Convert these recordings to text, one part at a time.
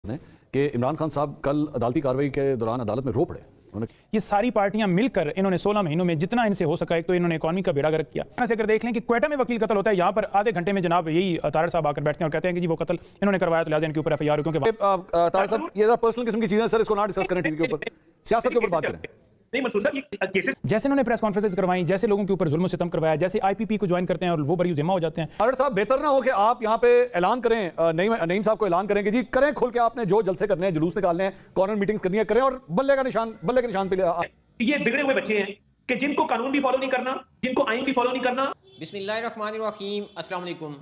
کہ عمران خان صاحب کل عدالتی کارروائی کے دوران عدالت میں رو پڑے. یہ ساری پارٹیاں مل کر انہوں نے 16 مہینوں میں جتنا ان سے ہو سکا ایک تو انہوں نے اکانومی کا بیڑا گرک کیا. ایسے اگر دیکھ لیں کہ کوئٹہ میں وکیل قتل ہوتا ہے, یہاں پر آدھے گھنٹے میں جناب یہی طاہر صاحب آ کر بیٹھتے ہیں اور کہتے ہیں کہ جی وہ قتل انہوں نے کروایا تو لہٰذا ان کے اوپر ایف آئی آر. کیونکہ طاہر صاحب یہ ذرا پرسنل قسم کی چیزیں سر, اس کو نہ ڈسکس کریں ٹی وی کے اوپر, سیاست کے اوپر بات کریں. جیسے انہوں نے پریس کانفرنسز کروائی, جیسے لوگوں کے اوپر ظلم و ستم کروایا, جیسے آئی پی پی کو جوائن کرتے ہیں اور وہ بری ذمہ ہو جاتے ہیں. طاہر صاحب بہتر نہ ہو کہ آپ یہاں پہ اعلان کریں, نعیم صاحب کو اعلان کریں کہ جی کریں کھل کے, آپ نے جو جلسے کرنے ہیں, جلوس نکالنے ہیں, کارنر میٹنگز کرنی ہے, کریں اور بلے کے نشان پہ. یہ بگڑے ہوئے بچے ہیں کہ جن کو قانون بھی فالو نہیں کرنا, جن کو آئین بھی فالو نہیں کرنا. بسم اللہ الرحمن الرحیم. السلام علیکم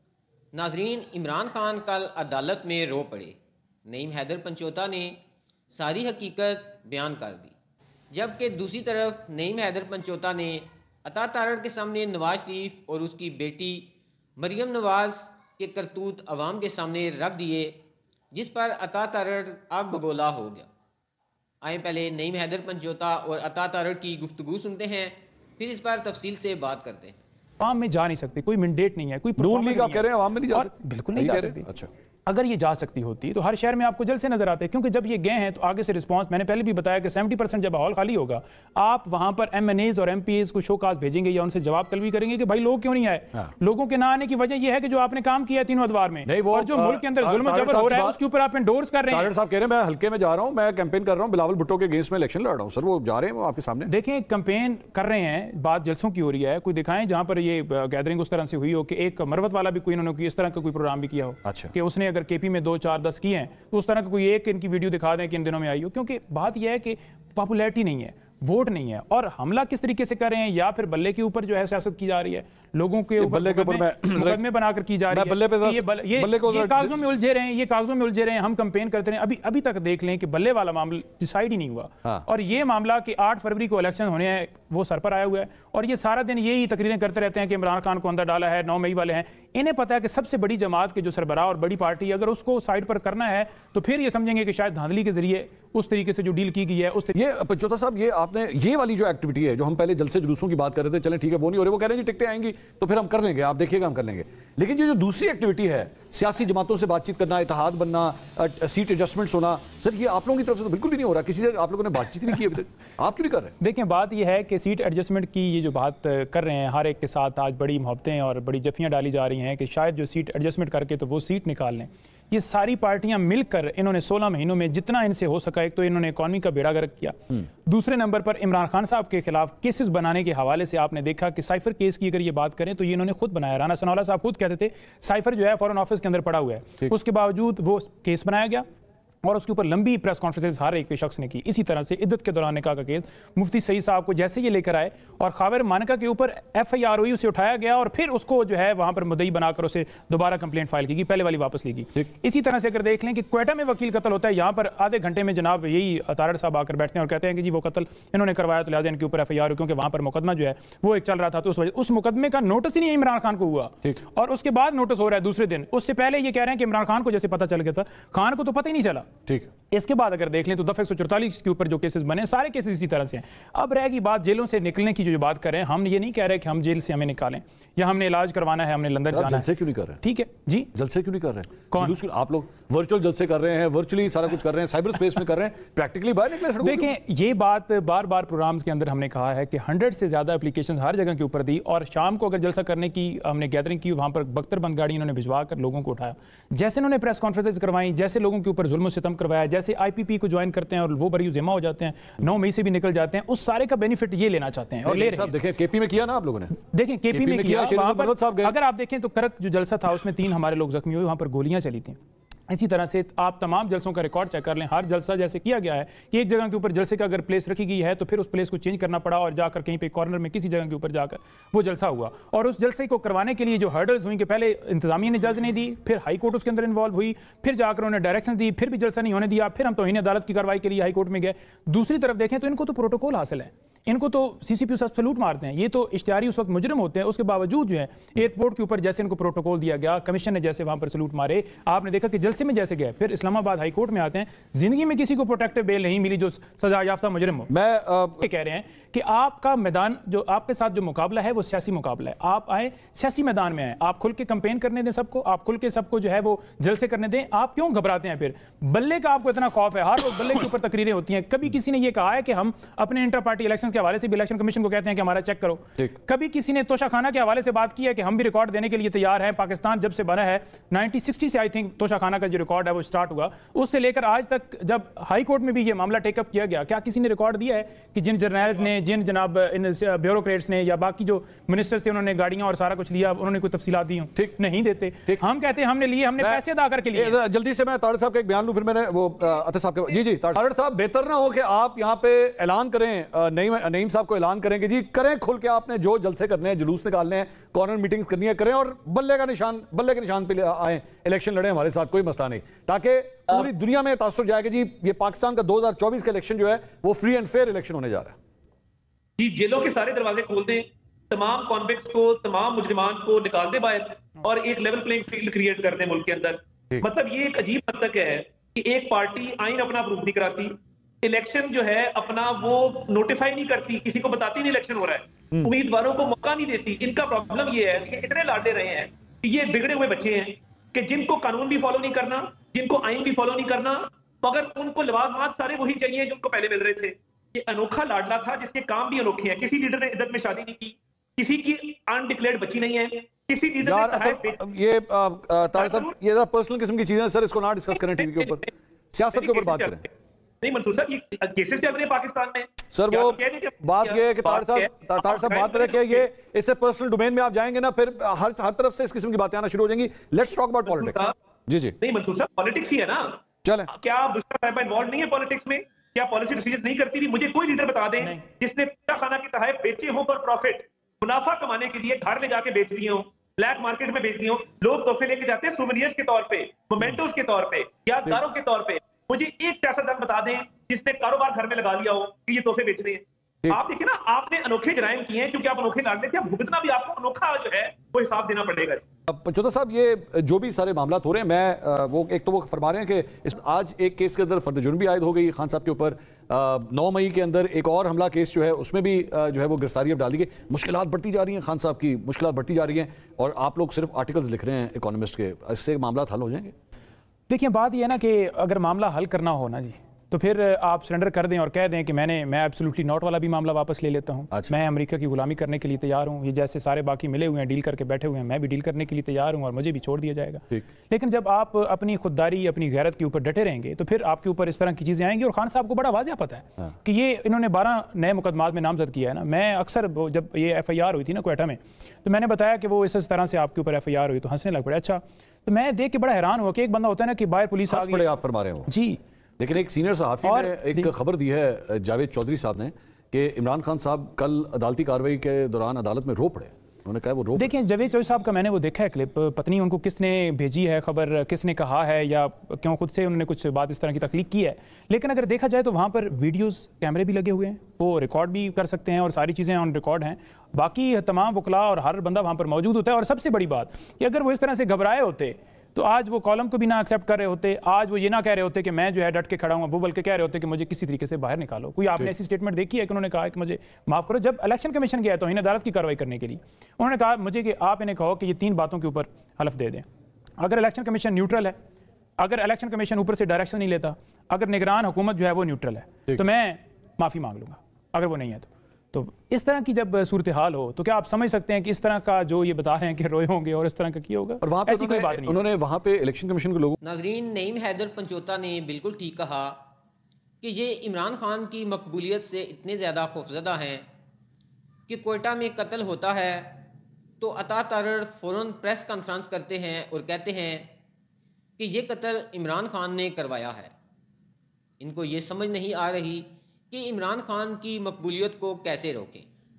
ناظرین. عمران خان کل عدالت میں رو پڑے. نعیم حیدر پنچوتا نے ساری حقیقت بیان کر دی, جبکہ دوسری طرف نعیم حیدر پنچوتا نے عطا تارڑ کے سامنے نواز شریف اور اس کی بیٹی مریم نواز کے کرتوت عوام کے سامنے رکھ دیے, جس پر عطا تارڑ آگ بگولا ہو گیا. آئیں پہلے نعیم حیدر پنچوتا اور عطا تارڑ کی گفتگو سنتے ہیں, پھر اس پر تفصیل سے بات کرتے ہیں. عوام میں جا نہیں سکتے, کوئی منڈیٹ نہیں ہے, کوئی نون لیگ آپ کہہ رہے ہیں عوام میں نہیں جا سکتی؟ بالکل نہیں جا سکتی. اچھا, اگر یہ جا سکتی ہوتی تو ہر شہر میں آپ کو جلسے نظر آتے, کیونکہ جب یہ گئے ہیں تو آگے سے رسپانس, میں نے پہلے بھی بتایا کہ 70% جب ہال خالی ہوگا آپ وہاں پر ایم این ایز اور ایم پی ایز کو شو کاز بھیجیں گے یا ان سے جواب طلبی کریں گے کہ بھائی لوگ کیوں نہیں آئے. لوگوں کے نہ آنے کی وجہ یہ ہے کہ جو آپ نے کام کیا ہے تینوں ادوار میں, اور جو ملک کے اندر ظلم و جبر ہو رہا ہے اس کے اوپر آپ انڈورس کر رہے ہیں. طاہر صاحب کہہ رہے ہیں میں حلقے میں جا رہا ہوں, میں کیمپین کر رہا ہوں, بلاول بھٹو کے اگینسٹ میں الیکشن لڑ رہا ہوں. سر وہ جا رہے ہیں, وہ آپ کے سامنے دیکھیں کیمپین کر رہے ہیں, بات جلسوں کی ہو رہی ہے, کوئی دکھائیں جہاں پر یہ گیدرنگ اس طرح سے ہوئی ہو کہ ایک مروت والا بھی کوئی انہوں نے اس طرح کا کوئی پروگرام بھی کیا ہو کہ اس نے اگر کے پی میں 2 4 10 کیے ہیں تو اس طرح کا کوئی ایک ان کی ویڈیو دکھا دیں کہ ان دنوں میں آئی ہو. کیونکہ بات یہ ہے کہ پاپولیرٹی نہیں ہے, ووٹ نہیں ہے, اور حملہ کس طریقے سے کر رہے ہیں, یا پھر بلے کے اوپر جو ہے سیاست کی جا رہی ہے, لوگوں کے اوپر مقدمے بنا کر کی جا رہی ہے, یہ کاغذوں میں الجھے رہے ہیں, یہ کاغذوں میں الجھے رہے ہیں, ہم کمپین کرتے رہے ہیں. ابھی تک دیکھ لیں کہ بلے والا معاملہ ڈیسائیڈ ہی نہیں ہوا, اور یہ معاملہ کہ 8 فروری کو الیکشن ہونے ہیں وہ سر پر آیا ہوا ہے, اور یہ سارا دن یہی تقریریں کرتے رہتے ہیں کہ عمران خان کو اندر ڈالا ہے, 9 مئی والے ہیں. انہیں پتا ہے کہ سب سے بڑی جماعت کے جو سربراہ اور بڑی پارٹی اگر اس کو سائڈ پر کرنا ہے تو پھر یہ سمجھیں گے کہ شاید دھاندلی کے ذریعے اس طریقے سے جو ڈیل کی گئی ہے اس یہ. پنچوتا صاحب یہ آپ نے یہ والی جو ایکٹیویٹی ہے جو ہم پہلے جلسے جلوسوں کی بات کر رہے تھے, چلیں ٹھیک ہے وہ نہیں ہو رہے, وہ کہہ رہے ہیں جی ٹکٹیں آئیں گی تو پھر ہم کر لیں گے, آپ دیکھیے گا ہم کر لیں گے. لیکن جو دوسری ایکٹیویٹی ہے سیاسی جماعتوں سے بات چیت کرنا, اتحاد بننا, سیٹ ایڈجسٹمنٹس ہونا, سر یہ آپ لوگوں کی طرف سے تو بالکل بھی نہیں ہو رہا. کسی سے آپ لوگوں نے بات چیت نہیں کی ابھی تک, آپ کیوں نہیں کر رہے ہیں؟ دیکھیں بات یہ ہے کہ سیٹ ایڈجسٹمنٹ کی یہ جو بات کر رہے ہیں ہر ایک کے ساتھ آج بڑی محبتیں اور بڑی جفیاں ڈالی جا رہی ہیں کہ شاید جو سیٹ ایڈجسٹمنٹ کر کے تو وہ سیٹ نکال لیں. یہ ساری پارٹیاں مل کر انہوں نے 16 مہینوں میں جتنا ان سے ہو سکا ایک تو انہوں نے اکانومی کا بیڑا گرک کیا. دوسرے نمبر پر عمران خان صاحب کے خلاف کیسز بنانے کے حوالے سے آپ نے دیکھا کہ سائفر کیس کی اگر یہ بات کریں تو یہ انہوں نے خود بنایا. رانا ثناءاللہ صاحب خود کہتے تھے سائفر جو ہے فورن آفس کے اندر پڑا ہوا ہے, اس کے باوجود وہ کیس بنایا گیا اور اس کے اوپر لمبی پریس کانفرنسز ہر ایک شخص نے کی. اسی طرح سے عدت کے دوران نکاح کا کیس مفتی سعید صاحب کو جیسے یہ لے کر آئے اور خاور مانکا کے اوپر ایف آئی آر ہوئی, اسے اٹھایا گیا اور پھر اس کو جو ہے وہاں پر مدعی بنا کر اسے دوبارہ کمپلینٹ فائل کی گئی, پہلے والی واپس لی گئی. اسی طرح سے اگر دیکھ لیں کہ کوئٹہ میں وکیل قتل ہوتا ہے, یہاں پر آدھے گھنٹے میں جناب یہی طاہر صاحب آ کر بیٹھتے ہیں اور کہتے ہیں کہ جی وہ قتل انہوں نے کروایا تو لہٰذا ان کے اوپر ایف آئی آر ہو, کیونکہ وہاں پر مقدمہ جو ہے وہ ایک چل رہا تھا, تو اس وجہ اس مقدمے کا نوٹس ہی نہیں عمران خان کو ہوا, اور اس کے بعد نوٹس ہو رہا ہے دوسرے دن. اس سے پہلے یہ کہہ رہے ہیں کہ عمران خان کو جیسے پتہ چل گیا تھا, خان کو تو پتہ ہی نہیں چلا. ٹھیک, اس کے بعد اگر دیکھ لیں تو دفعہ 144 کے اوپر جو کیسز بنے سارے کیسز اسی طرح سے ہیں. اب رہ گئی بات جیلوں سے نکلنے کی جو بات کر رہے ہیں, ہم یہ نہیں کہہ رہے کہ ہم جیل سے ہمیں نکالیں یا ہم نے علاج کروانا ہے, ہم نے لندن جانا ہے. جلسے کیوں نہیں کر رہے ہیں؟ ٹھیک ہے جی, جلسے کیوں نہیں کر رہے ہیں؟ کون آپ لوگ ورچوئل جلسے کر رہے ہیں, ورچولی سارا کچھ کر رہے ہیں, سائبر سپیس میں کر رہے ہیں, پریکٹیکلی باہر نکلے. دیکھیں یہ بات بار بار پروگرامز کے اندر ہم نے کہا ہے کہ 100 سے زیادہ اپلیکیشن ہر جگہ کے اوپر دی, اور شام کو اگر جلسہ کرنے کی ہم نے گیدرنگ کی, وہاں پر بختر بند گاڑی انہوں نے بھجوا کر لوگوں کو اٹھایا, جیسے انہوں نے پریس کانفرنسز کروائی, جیسے لوگوں کے اوپر ظلم و ستم کروایا, جیسے آئی پی پی کو جوائن کرتے ہیں اور وہ بری ذمہ ہو جاتے ہیں, 9 مئی سے بھی نکل جاتے ہیں, اس سارے کا بینیفٹ یہ لینا چاہتے ہیں اور لے رہے ہیں. دیکھیں کے پی میں کیا نا آپ لوگوں نے, دیکھیں کے پی میں کیا, اگر آپ دیکھیں تو کرک جو جلسہ تھا اس میں 3 ہمارے لوگ زخمی ہوئے, وہاں پر گولیاں چلی تھیں. اسی طرح سے آپ تمام جلسوں کا ریکارڈ چیک کر لیں, ہر جلسہ جیسے کیا گیا ہے کہ ایک جگہ کے اوپر جلسے کا اگر پلیس رکھی گئی ہے تو پھر اس پلیس کو چینج کرنا پڑا اور جا کر کہیں پہ کارنر میں کسی جگہ کے اوپر جا کر وہ جلسہ ہوا. اور اس جلسے کو کروانے کے لیے جو ہرڈلز ہوئیں کہ پہلے انتظامیہ نے اجازت نہیں دی, پھر ہائی کورٹ اس کے اندر انوالو ہوئی, پھر جا کر انہوں نے ڈائریکشن دی, پھر بھی جلسہ نہیں ہونے دیا, پھر ہم توہین عدالت کی کارروائی کے لیے ہائی کورٹ میں گئے. دوسری طرف دیکھیں تو ان کو تو پروٹوکول حاصل ہے, ان کو تو سی سی پی او سلوٹ مارتے ہیں. یہ تو اشتہاری اس وقت مجرم ہوتے ہیں, اس کے باوجود جو ہے ایئرپورٹ کے اوپر جیسے ان کو پروٹوکول دیا گیا, کمیشن نے جیسے وہاں پر سلوٹ مارے, آپ نے دیکھا کہ جلسے میں جیسے گئے, پھر اسلام آباد ہائی کورٹ میں آتے ہیں, زندگی میں کسی کو پروٹیکٹیو بیل نہیں ملی جو سزا یافتہ مجرم ہو. میں یہ کہہ رہے ہیں کہ آپ کا میدان جو آپ کے ساتھ جو مقابلہ ہے وہ سیاسی مقابلہ ہے, آپ آئے سیاسی میدان میں آئے, آپ کھل کے کمپین کرنے دیں سب کو, آپ کھل کے سب کو جو ہے وہ جلسے کرنے دیں. آپ کیوں گھبراتے ہیں؟ پھر بلے کا آپ کو اتنا خوف ہے, ہر روز بلے کے اوپر تقریریں ہوتی ہیں. کبھی کسی نے یہ کہا ہے کہ ہم اپنے انٹر پارٹی الیکشن کے حوالے سے بھی الیکشن کمیشن کو کہتے ہیں کہ ہمارا چیک کرو. کبھی کسی نے توشہ خانہ کے حوالے سے بات کی ہے کہ ہم بھی ریکارڈ دینے کے لیے تیار ہیں. پاکستان جب سے بنا ہے 1960 سے آئی تھنک توشہ خانہ کا جو ریکارڈ ہے وہ سٹارٹ ہوا, اس سے لے کر آج تک جب ہائی کورٹ میں بھی یہ معاملہ ٹیک اپ کیا گیا, کیا کسی نے ریکارڈ دیا ہے کہ جن جرنیلز نے, جن جناب بیوروکریٹس نے یا باقی جو منسٹرز تھے انہوں نے گاڑیاں اور سارا کچھ لیا, انہوں نے کوئی تفصیلات دی ہوں؟ نہیں دیتے. ہم کہتے ہیں ہم نے لیے, ہم نے پیسے ادا کر کے لیے. جلدی سے میں طاہر صاحب کا ایک بیان لوں, پھر میں نے وہ عطا صاحب کے. جی طاہر صاحب, بہتر نہ ہو کہ آپ یہاں پہ اعلان کریں, نعیم صاحب کو اعلان کریں کہ جی کریں کھل کے, آپ نے جو جلسے کرنے ہیں, جلوس نکالنے ہیں, کارنر میٹنگز کرنی ہے, کریں, اور بلے کے نشان پہ آئیں, الیکشن لڑیں ہمارے ساتھ, کوئی مسئلہ نہیں, تاکہ پوری دنیا میں تاثر جائے کہ جی یہ پاکستان کا 2024 کا الیکشن جو ہے وہ فری اینڈ فیئر الیکشن ہونے جا رہا ہے. جی جیلوں کے سارے دروازے کھول دیں, تمام کانوکٹس کو, تمام مجرمان کو نکال دیں باہر, اور ایک لیول پلینگ فیلڈ کریٹ کر دیں ملک کے اندر. مطلب یہ ایک عجیب منطق ہے کہ ایک پارٹی آئین اپنا اپروو نہیں کراتی, الیکشن جو ہے اپنا وہ نوٹیفائی نہیں کرتی, کسی کو بتاتی نہیں الیکشن ہو رہا ہے, امیدواروں کو موقع نہیں دیتی. ان کا پرابلم یہ ہے کہ اتنے لاڈے رہے ہیں کہ یہ بگڑے ہوئے بچے ہیں کہ جن کو قانون بھی فالو نہیں کرنا, جن کو آئین بھی فالو نہیں کرنا, مگر ان کو لوازمات سارے وہی چاہیے جو ان کو پہلے مل رہے تھے. یہ انوکھا لاڈلا تھا جس کے کام بھی انوکھے ہیں. کسی لیڈر نے عزت میں شادی نہیں کی, کسی کی انڈکلیئرڈ بچی نہیں ہے, کسی لیڈر نے یہ طاہر صاحب یہ ذرا پرسنل قسم کی چیزیں ہیں سر, اس کو نہ ڈسکس کریں ٹی وی کے اوپر, سیاست کے اوپر بات کریں. نہیں منصور صاحب, یہ کیسز چل رہے ہیں پاکستان میں سر. وہ بات یہ ہے کہ طاہر صاحب بات پہ کہ یہ اس سے پرسنل ڈومین میں آپ جائیں گے نا, پھر ہر طرف سے اس قسم کی باتیں آنا شروع ہو جائیں گی. Let's talk about politics. جی نہیں منصور صاحب, پالیٹکس ہی ہے نا. چلیں, کیا بشرا صاحبہ انوالو نہیں ہے پالیٹکس میں؟ کیا پالیسی ڈیسیژن نہیں کرتی تھی؟ مجھے کوئی لیڈر بتا دیں جس نے خانہ کے تحائف بیچے ہوں پر پروفٹ, منافع کمانے کے لیے گھر لے جا کے بیچ دیے ہوں, بلیک مارکیٹ میں بیچ دیے ہوں. لوگ تحفے لے کے جاتے ہیں سووینئرز کے طور پہ, مومنٹوز کے طور پہ, یادگاروں کے طور پہ. مجھے ایک سیاستدان بتا دیں جس نے کاروبار گھر میں لگا لیا ہو کہ یہ تحفے بیچ رہے ہیں. آپ دیکھیں نا, آپ نے انوکھے جرائم کیے ہیں کیونکہ آپ انوکھے لاڈلے تھے, اب بھگتنا بھی آپ کو انوکھا جو ہے وہ حساب دینا پڑے گا. پنچوتا صاحب, یہ جو بھی سارے معاملات ہو رہے ہیں, میں وہ ایک تو وہ فرما رہے ہیں کہ آج ایک کیس کے اندر فرد جرم بھی عائد ہو گئی خان صاحب کے اوپر, 9 مئی کے اندر ایک اور حملہ کیس جو ہے اس میں بھی جو ہے وہ گرفتاری اب ڈال دی گئی. مشکلات بڑھتی جا رہی ہیں, خان صاحب کی مشکلات بڑھتی جا رہی ہیں, اور آپ لوگ صرف آرٹیکلز لکھ رہے ہیں اکانومسٹ کے, اس سے معاملات حل ہو جائیں گے؟ دیکھیں بات یہ ہے نا کہ اگر معاملہ حل کرنا ہو نا جی, تو پھر آپ سرنڈر کر دیں اور کہہ دیں کہ میں ایبسولوٹلی ناٹ والا بھی معاملہ واپس لے لیتا ہوں, میں امریکہ کی غلامی کرنے کے لیے تیار ہوں, یہ جیسے سارے باقی ملے ہوئے ہیں ڈیل کر کے بیٹھے ہوئے ہیں, میں بھی ڈیل کرنے کے لیے تیار ہوں اور مجھے بھی چھوڑ دیا جائے گا. لیکن جب آپ اپنی خودداری, اپنی غیرت کے اوپر ڈٹے رہیں گے تو پھر آپ کے اوپر اس طرح کی چیزیں آئیں گی. اور خان صاحب کو بڑا واضح پتہ ہے کہ یہ انہوں نے 12 نئے مقدمات میں نامزد کیا ہے نا. میں اکثر جب یہ ایف آئی آر ہوئی تھی نا کوئٹہ میں, تو میں نے بتایا کہ وہ اس طرح سے آپ کے اوپر ایف آئی آر ہوئی تو ہنسنے لگ پڑے. اچھا, تو میں دیکھ کے بڑا حیران ہوا کہ ایک بندہ ہوتا ہے نا کہ باہر پولیس آ گئی, آپ فرما رہے ہو جی, لیکن ایک سینئر صحافی نے ایک خبر دی ہے, جاوید چودھری صاحب نے, کہ عمران خان صاحب کل عدالتی کارروائی کے دوران عدالت میں رو پڑے. انہوں نے کہا وہ رو. دیکھیں جاوید چودھری صاحب کا میں نے وہ دیکھا ہے کلپ, پتہ نہیں ان کو کس نے بھیجی ہے خبر, کس نے کہا ہے, یا کیوں خود سے انہوں نے کچھ بات اس طرح کی تخلیق کی ہے. لیکن اگر دیکھا جائے تو وہاں پر ویڈیوز, کیمرے بھی لگے ہوئے ہیں, وہ ریکارڈ بھی کر سکتے ہیں اور ساری چیزیں آن ریکارڈ ہیں. باقی تمام وکلاء اور ہر بندہ وہاں پر موجود ہوتا ہے. اور سب سے بڑی بات کہ اگر وہ اس طرح سے گھبرائے ہوتے تو آج وہ کالم کو بھی نہ ایکسیپٹ کر رہے ہوتے, آج وہ یہ نہ کہہ رہے ہوتے کہ میں جو ہے ڈٹ کے کھڑا ہوں, وہ بلکہ کہہ رہے ہوتے کہ مجھے کسی طریقے سے باہر نکالو. کوئی آپ نے ایسی سٹیٹمنٹ دیکھی ہے کہ انہوں نے کہا کہ مجھے معاف کرو؟ جب الیکشن کمیشن گیا توہین عدالت کی کارروائی کرنے کے لیے, انہوں نے کہا مجھے کہ آپ انہیں کہو کہ یہ 3 باتوں کے اوپر حلف دے دیں. اگر الیکشن کمیشن نیوٹرل ہے, اگر الیکشن کمیشن اوپر سے ڈائریکشن نہیں لیتا, اگر نگران حکومت جو ہے وہ نیوٹرل ہے, تو میں معافی مانگ لوں گا. اگر وہ نہیں ہے تو اس طرح کی جب صورتحال ہو تو کیا آپ سمجھ سکتے ہیں کہ اس طرح کا جو یہ بتا رہے ہیں کہ روئے ہوں گے اور اس طرح کا کیا ہوگا؟ اور وہاں پہ ایسی کوئی بات نہیں. انہوں نے وہاں پہ الیکشن کمیشن کے لوگوں. ناظرین, نعیم حیدر پنچوتا نے بالکل ٹھیک کہا کہ یہ عمران خان کی مقبولیت سے اتنے زیادہ خوفزدہ ہیں کہ کوئٹہ میں قتل ہوتا ہے تو عطا تارڑ فوراً پریس کانفرنس کرتے ہیں اور کہتے ہیں کہ یہ قتل عمران خان نے کروایا ہے. ان کو یہ سمجھ نہیں آ رہی کہ عمران خان کی مقبولیت کو کیسے روکیں.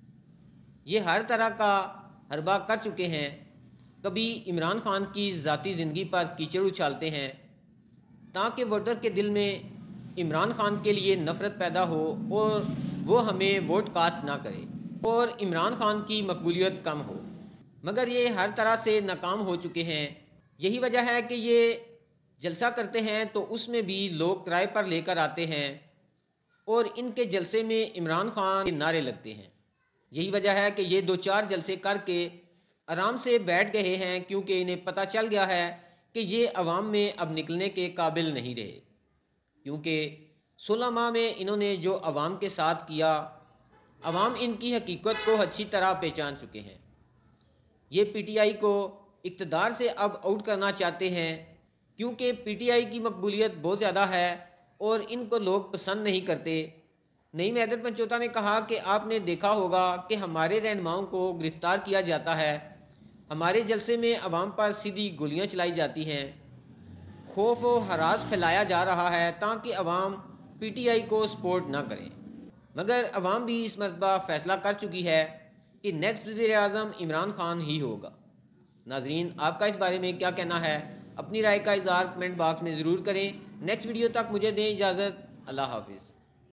یہ ہر طرح کا حربہ کر چکے ہیں. کبھی عمران خان کی ذاتی زندگی پر کیچڑ اچھالتے ہیں تاکہ ووٹر کے دل میں عمران خان کے لیے نفرت پیدا ہو اور وہ ہمیں ووٹ کاسٹ نہ کرے اور عمران خان کی مقبولیت کم ہو، مگر یہ ہر طرح سے ناکام ہو چکے ہیں۔ یہی وجہ ہے کہ یہ جلسہ کرتے ہیں تو اس میں بھی لوگ کرائے پر لے کر آتے ہیں اور ان کے جلسے میں عمران خان کے نعرے لگتے ہیں۔ یہی وجہ ہے کہ یہ 2-4 جلسے کر کے آرام سے بیٹھ گئے ہیں، کیونکہ انہیں پتہ چل گیا ہے کہ یہ عوام میں اب نکلنے کے قابل نہیں رہے، کیونکہ 16 ماہ میں انہوں نے جو عوام کے ساتھ کیا، عوام ان کی حقیقت کو اچھی طرح پہچان چکے ہیں۔ یہ پی ٹی آئی کو اقتدار سے اب آؤٹ کرنا چاہتے ہیں، کیونکہ پی ٹی آئی کی مقبولیت بہت زیادہ ہے اور ان کو لوگ پسند نہیں کرتے۔ نعیم حیدر پنچوتا نے کہا کہ آپ نے دیکھا ہوگا کہ ہمارے رہنماؤں کو گرفتار کیا جاتا ہے، ہمارے جلسے میں عوام پر سیدھی گولیاں چلائی جاتی ہیں، خوف و ہراس پھیلایا جا رہا ہے تاکہ عوام پی ٹی آئی کو سپورٹ نہ کریں، مگر عوام بھی اس مرتبہ فیصلہ کر چکی ہے کہ نیکسٹ وزیر اعظم عمران خان ہی ہوگا۔ ناظرین، آپ کا اس بارے میں کیا کہنا ہے؟ اپنی رائے کا اظہار کمنٹ باکس میں ضرور کریں۔ نیکسٹ ویڈیو تک مجھے دیں اجازت۔ اللہ حافظ۔